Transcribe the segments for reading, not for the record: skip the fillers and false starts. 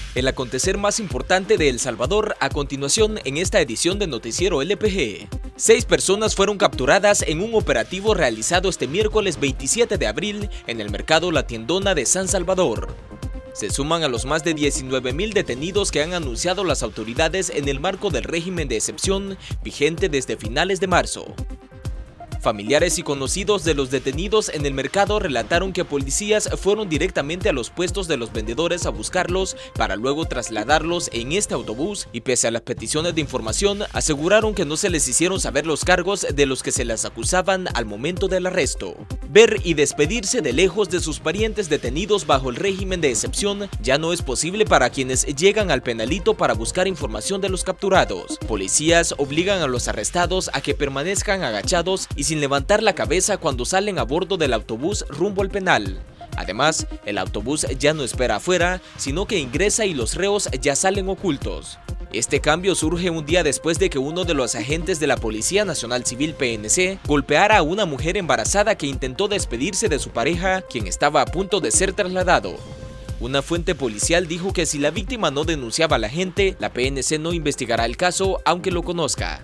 El acontecer más importante de El Salvador a continuación en esta edición de Noticiero LPG. 6 personas fueron capturadas en un operativo realizado este miércoles 27 de abril en el mercado La Tiendona de San Salvador. Se suman a los más de 19.000 detenidos que han anunciado las autoridades en el marco del régimen de excepción vigente desde finales de marzo. Familiares y conocidos de los detenidos en el mercado relataron que policías fueron directamente a los puestos de los vendedores a buscarlos para luego trasladarlos en este autobús y pese a las peticiones de información aseguraron que no se les hicieron saber los cargos de los que se les acusaban al momento del arresto. Ver y despedirse de lejos de sus parientes detenidos bajo el régimen de excepción ya no es posible para quienes llegan al penalito para buscar información de los capturados. Policías obligan a los arrestados a que permanezcan agachados y sin levantar la cabeza cuando salen a bordo del autobús rumbo al penal. Además, el autobús ya no espera afuera, sino que ingresa y los reos ya salen ocultos. Este cambio surge un día después de que uno de los agentes de la Policía Nacional Civil PNC golpeara a una mujer embarazada que intentó despedirse de su pareja, quien estaba a punto de ser trasladado. Una fuente policial dijo que si la víctima no denunciaba a la agente, la PNC no investigará el caso aunque lo conozca.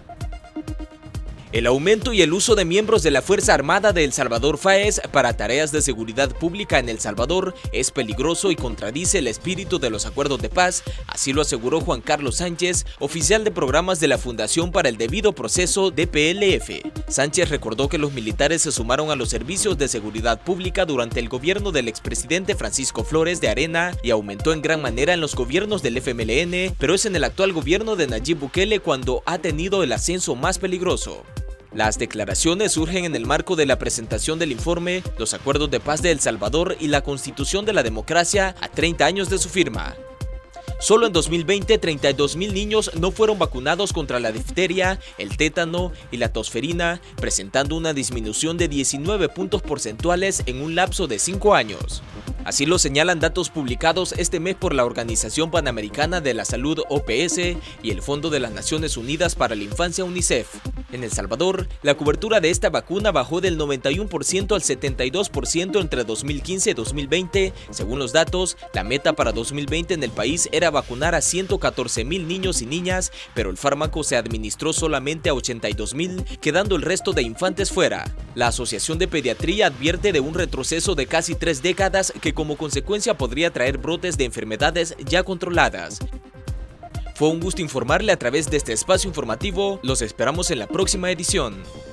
El aumento y el uso de miembros de la Fuerza Armada de El Salvador FAES para tareas de seguridad pública en El Salvador es peligroso y contradice el espíritu de los acuerdos de paz, así lo aseguró Juan Carlos Sánchez, oficial de programas de la Fundación para el Debido Proceso DPLF. Sánchez recordó que los militares se sumaron a los servicios de seguridad pública durante el gobierno del expresidente Francisco Flores de Arena y aumentó en gran manera en los gobiernos del FMLN, pero es en el actual gobierno de Nayib Bukele cuando ha tenido el ascenso más peligroso. Las declaraciones surgen en el marco de la presentación del informe Los Acuerdos de Paz de El Salvador y la Constitución de la Democracia a 30 años de su firma. Solo en 2020, 32.000 niños no fueron vacunados contra la difteria, el tétano y la tosferina, presentando una disminución de 19 puntos porcentuales en un lapso de 5 años. Así lo señalan datos publicados este mes por la Organización Panamericana de la Salud OPS y el Fondo de las Naciones Unidas para la Infancia UNICEF. En El Salvador, la cobertura de esta vacuna bajó del 91% al 72% entre 2015 y 2020. Según los datos, la meta para 2020 en el país era vacunar a 114.000 niños y niñas, pero el fármaco se administró solamente a 82.000, quedando el resto de infantes fuera. La Asociación de Pediatría advierte de un retroceso de casi 3 décadas que como consecuencia podría traer brotes de enfermedades ya controladas. Fue un gusto informarle a través de este espacio informativo, los esperamos en la próxima edición.